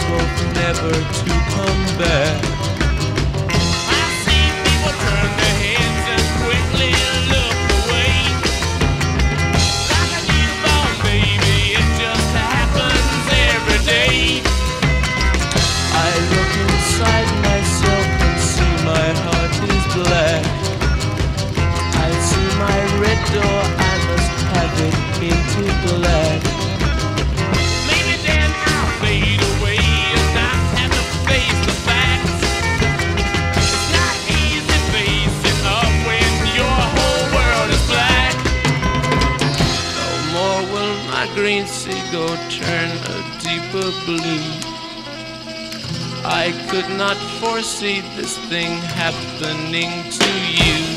both never to come back. I see people turn their heads and quickly look away. Like a newborn baby, it just happens every day. I look inside myself and see my heart is black. I see my red door, I must have it painted black. Maybe then I'll fade away and not have to face the facts. It's not easy facing up when your whole world is black. No more will my green seagull turn a deeper blue. I could not foresee this thing happening to you.